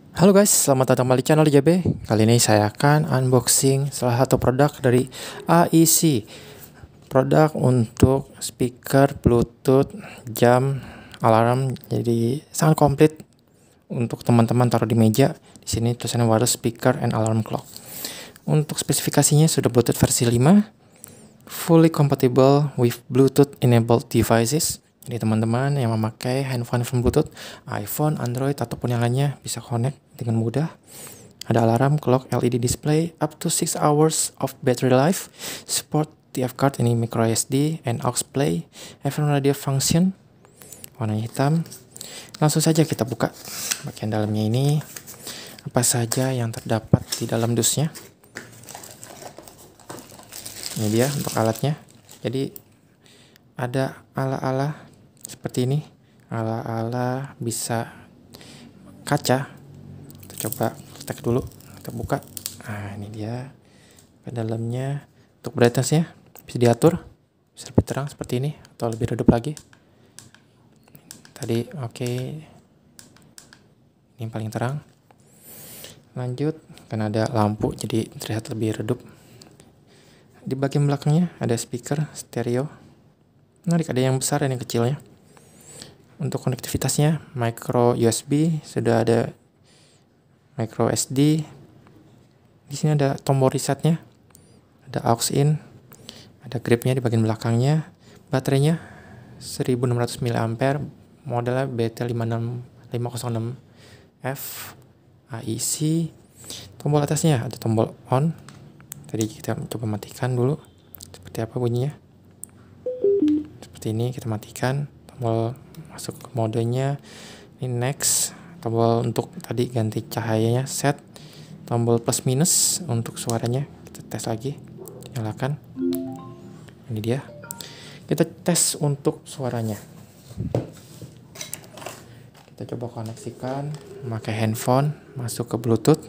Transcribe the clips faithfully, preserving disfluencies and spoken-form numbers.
Halo guys, selamat datang kembali di channel J B. Kali ini saya akan unboxing salah satu produk dari A I C. Produk untuk speaker, Bluetooth, jam, alarm. Jadi sangat komplit untuk teman-teman taruh di meja. Di sini tulisannya wireless speaker and alarm clock. Untuk spesifikasinya sudah Bluetooth versi lima, fully compatible with Bluetooth enabled devices. Jadi teman-teman yang memakai handphone handphone Bluetooth, iPhone, Android, ataupun yang lainnya bisa connect dengan mudah. Ada alarm, clock, L E D display, up to six hours of battery life, support T F card, ini micro S D, and aux play, F M radio function, warna hitam. Langsung saja kita buka bagian dalamnya ini. Apa saja yang terdapat di dalam dusnya. Ini dia untuk alatnya. Jadi ada ala-ala seperti ini, ala-ala bisa kaca. Kita coba tek dulu, kita buka. Nah ini dia ke dalamnya. Untuk brightness-nya bisa diatur, bisa lebih terang seperti ini atau lebih redup lagi. Tadi oke, okay. Ini paling terang. Lanjut, karena ada lampu jadi terlihat lebih redup. Di bagian belakangnya ada speaker stereo. Menarik, ada yang besar dan yang kecilnya. Untuk konektivitasnya micro U S B, sudah ada micro S D. Di sini ada tombol resetnya, ada aux in, ada gripnya di bagian belakangnya. Baterainya seribu enam ratus miliampere, modelnya B T lima enam lima nol enam F A I C. Tombol atasnya ada tombol on. Tadi kita coba matikan dulu, seperti apa bunyinya. Seperti ini, kita matikan. Tombol masuk ke modenya, ini next. Tombol untuk tadi ganti cahayanya, set. Tombol plus minus untuk suaranya, kita tes lagi, nyalakan. Ini dia. Kita tes untuk suaranya. Kita coba koneksikan memakai handphone, masuk ke Bluetooth.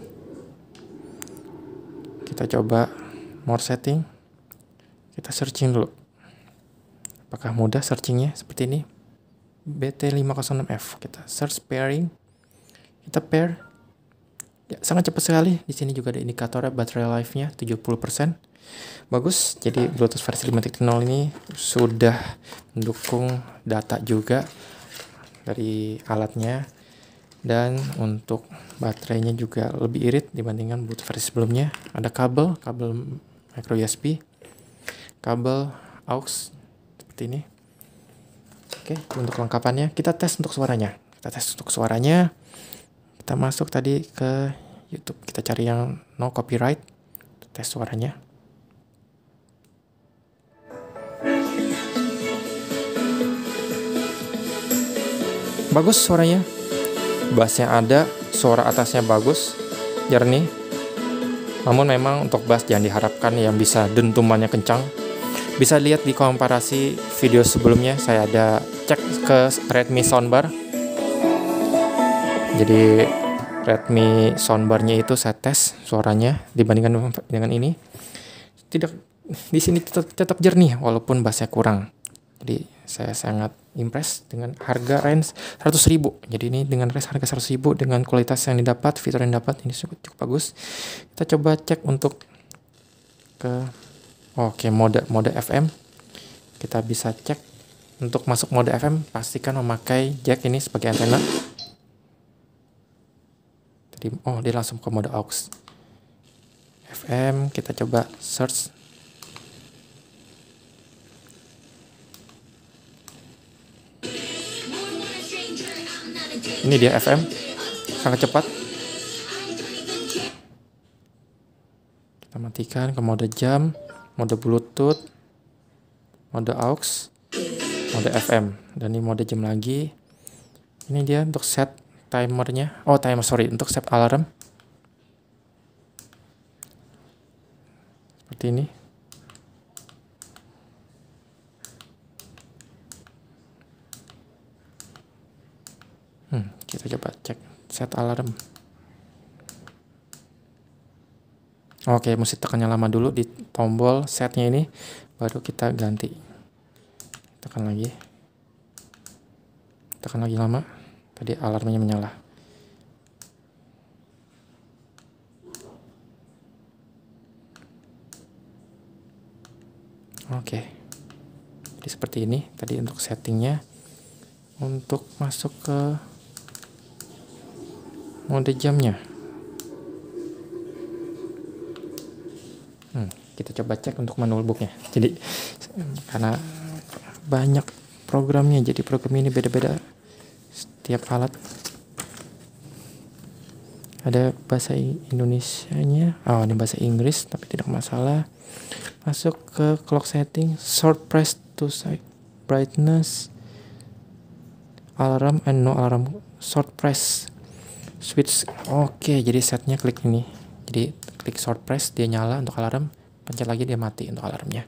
Kita coba more setting. Kita searching dulu. Apakah mudah searchingnya seperti ini? B T lima nol enam F. Kita search pairing. Kita pair. Ya, sangat cepat sekali. Di sini juga ada indikatornya, baterai life-nya tujuh puluh persen. Bagus. Jadi Bluetooth versi lima titik nol ini sudah mendukung data juga dari alatnya. Dan untuk baterainya juga lebih irit dibandingkan Bluetooth versi sebelumnya. Ada kabel, kabel micro U S B, kabel aux seperti ini. Oke, untuk kelengkapannya kita tes untuk suaranya. Kita tes untuk suaranya. Kita masuk tadi ke YouTube. Kita cari yang no copyright. Tes suaranya. Bagus suaranya. Bassnya ada, suara atasnya bagus, jernih. Namun memang untuk bass jangan diharapkan yang bisa dentumannya kencang. Bisa lihat di komparasi video sebelumnya, saya ada cek ke Redmi soundbar. Jadi Redmi soundbarnya itu saya tes suaranya dibandingkan dengan ini. Tidak, di sini tetap, tetap jernih walaupun bassnya kurang. Jadi saya sangat impress dengan harga range seratus ribu. Jadi ini dengan range harga seratus ribu dengan kualitas yang didapat, fitur yang didapat, ini cukup, cukup bagus. Kita coba cek untuk ke oke mode mode F M. Kita bisa cek untuk masuk mode F M, pastikan memakai jack ini sebagai antena. Tadi oh dia langsung ke mode aux. F M kita coba search. Ini dia F M, sangat cepat. Kita matikan ke mode jam, mode Bluetooth, mode aux, mode F M, dan ini mode jam lagi. Ini dia untuk set timernya. Oh timer sorry, untuk set alarm. Seperti ini. Hmm, kita coba cek set alarm. Oke, mesti tekannya lama dulu di tombol setnya ini, baru kita ganti. Tekan lagi. Tekan lagi lama. Tadi alarmnya menyala. Oke, jadi seperti ini tadi untuk settingnya. Untuk masuk ke mode jamnya, hmm, kita coba cek untuk manual booknya. Jadi karena banyak programnya, jadi program ini beda-beda setiap alat. Ada bahasa Indonesianya, oh ini bahasa Inggris tapi tidak masalah. Masuk ke clock setting, short press to side brightness, alarm and no alarm, short press switch. Oke, jadi setnya klik ini, jadi klik short press dia nyala untuk alarm, pencet lagi dia mati untuk alarmnya.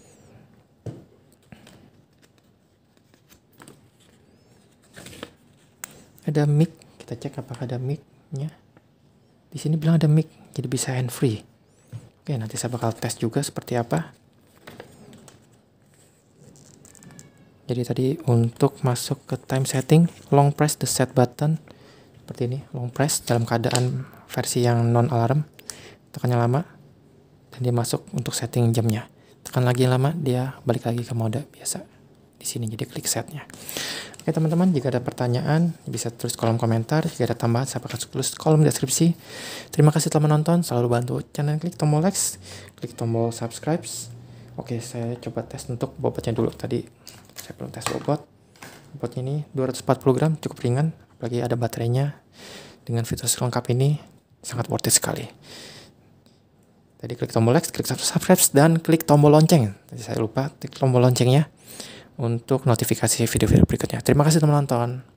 Ada mic, kita cek apakah ada mic-nya. Di sini bilang ada mic, jadi bisa hand free. Oke, nanti saya bakal tes juga seperti apa. Jadi tadi untuk masuk ke time setting, long press the set button. Seperti ini, long press dalam keadaan versi yang non alarm. Tekannya lama, dan dia masuk untuk setting jamnya. Tekan lagi yang lama, dia balik lagi ke mode biasa. Di sini jadi klik setnya. Oke teman-teman, jika ada pertanyaan bisa tulis kolom komentar. Jika ada tambahan saya bakal tulis kolom deskripsi. Terima kasih telah menonton. Selalu bantu channel, klik tombol like, klik tombol subscribe. Oke, saya coba tes untuk bobotnya dulu. Tadi saya belum tes bobot. Bobotnya ini dua ratus empat puluh gram, cukup ringan. Apalagi ada baterainya. Dengan fitur lengkap ini sangat worth it sekali. Tadi klik tombol like, klik subscribe, dan klik tombol lonceng. Tadi saya lupa, klik tombol loncengnya untuk notifikasi video-video berikutnya. Terima kasih telah menonton.